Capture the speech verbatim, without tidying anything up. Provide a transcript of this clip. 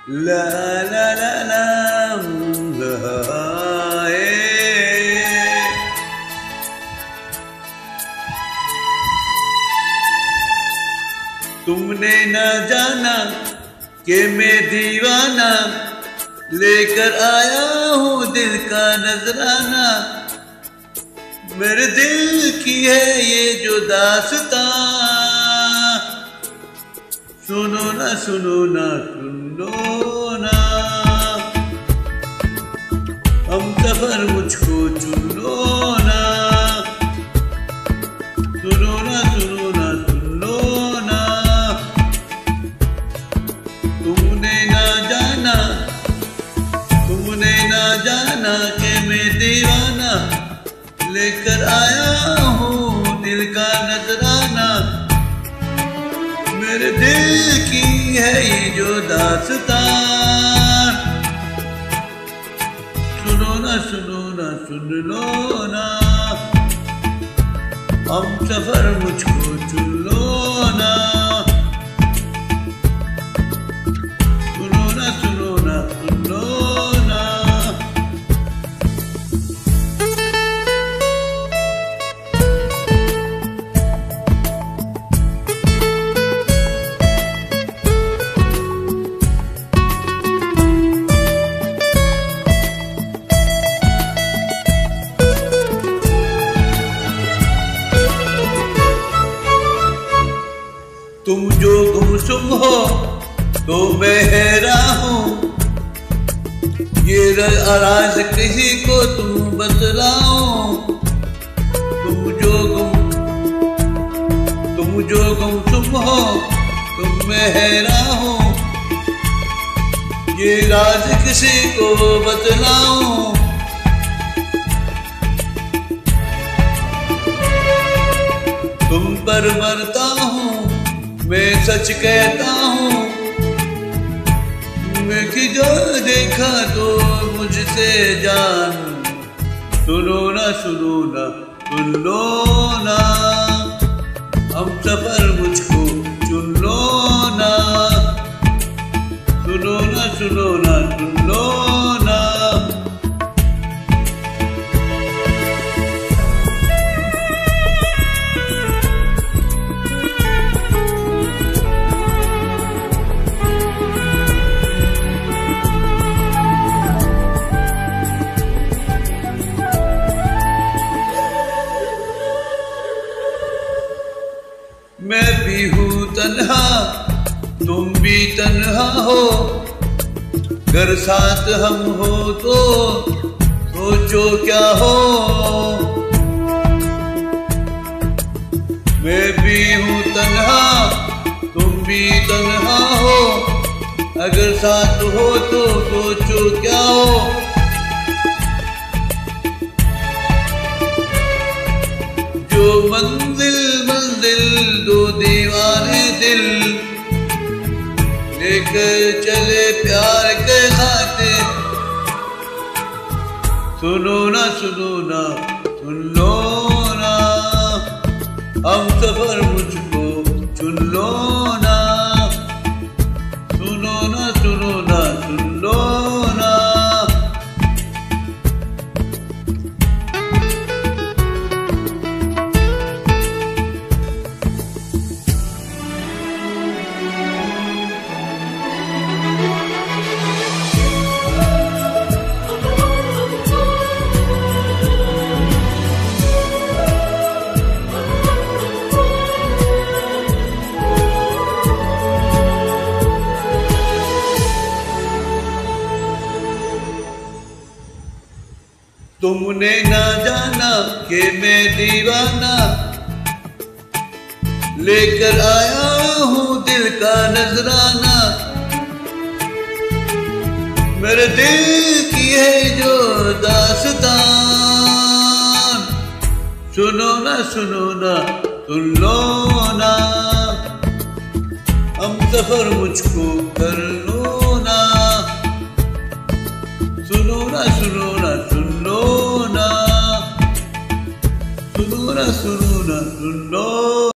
ला ला ला ला ए। तुमने न जाना कि मैं दीवाना लेकर आया हूँ दिल का नजराना। मेरे दिल की है ये जो दास्तां, सुनो ना सुनो ना सुनो ना। हम सफर मुझको चुन लो ना, सुनो ना सुनो ना सुनो ना। तुमने ना जाना तुमने ना जाना कि मैं दीवाना लेकर आया हूँ दिल का नजराना। मेरे दिल की है ये जो दास्तां, सुनो ना सुनो ना सुन लो ना। हम सफर मुझको चुन लो ना, सुनो ना सुनो ना सुन लो ना। तुम जो गुमसुम हो तो मैं हैरान हूँ, ये राज किसी को तुम बतलाओ। तुम जो गुम तुम जो गुमसुम हो तो मैं हैरान हूँ, ये राज किसी को बतलाऊं। तुम पर मरता हूँ मैं सच कहता हूँ, मैं कि जो देखा तो मुझसे जान। सुनो ना सुनो ना सुन लो ना। हम सफर मुझको चुन लो ना, सुनो ना सुनो ना सुन लो ना। मैं भी हूँ तन्हा तुम भी तन्हा हो, घर साथ हम हो तो सोचो क्या हो। मैं भी हूँ तन्हा तुम भी तन्हा हो, अगर साथ हो तो सोचो क्या हो। जो मंजिल मंजिल दो दीवाने दिल लेकर चले प्यार के खातिर। सुनो ना सुनो ना सुन लो ना। हम सफर मुझको चुन लो ना, सुनो ना सुनो ना सुन लो ना। तुमने ना जाना कि मैं दीवाना लेकर आया हूँ दिल का नजराना। मेरे दिल की है जो दास्तां, सुनो ना सुनो ना सुन लो ना। हम सफर मुझको कर लो ना, सुनो ना सुनो ना सुन लो ना, सुनो ना सुनो ना सुन लो।